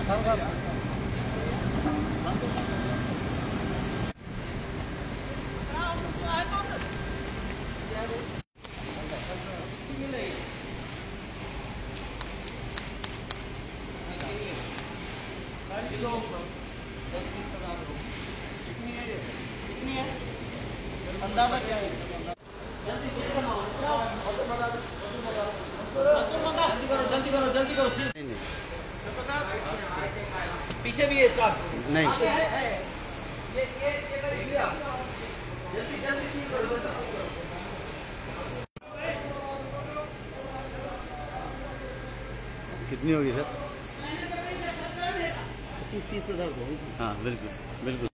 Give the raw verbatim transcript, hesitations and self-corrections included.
अंदाजा क्या है? जल्दी करो जल्दी करो जल्दी करो। पीछे भी है इसका नहीं ये ये जल्दी जल्दी करो। कितनी होगी सर? पच्चीस तीस हजार। हाँ बिल्कुल बिल्कुल।